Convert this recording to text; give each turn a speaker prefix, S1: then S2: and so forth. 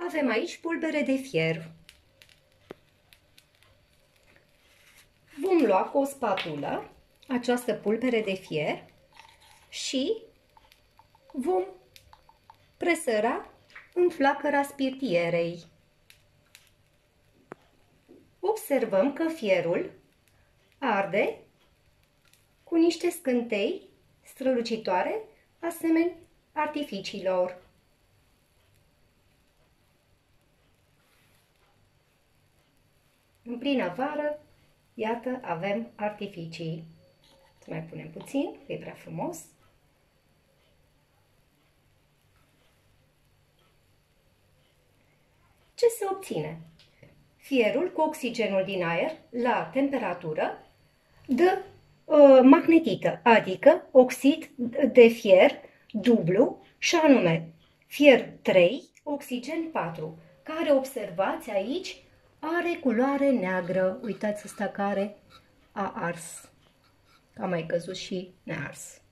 S1: Avem aici pulbere de fier. Vom lua cu o spatulă această pulbere de fier și vom presăra în flacăra spirtierei. Observăm că fierul arde cu niște scântei strălucitoare, asemeni artificiilor. În primăvară, iată, avem artificii. Să mai punem puțin, că e prea frumos. Ce se obține? Fierul cu oxigenul din aer la temperatură dă magnetită, adică oxid de fier dublu, și anume fier 3, oxigen 4, care, observați aici, are culoare neagră. Uitați ăsta care a ars. A mai căzut și nears.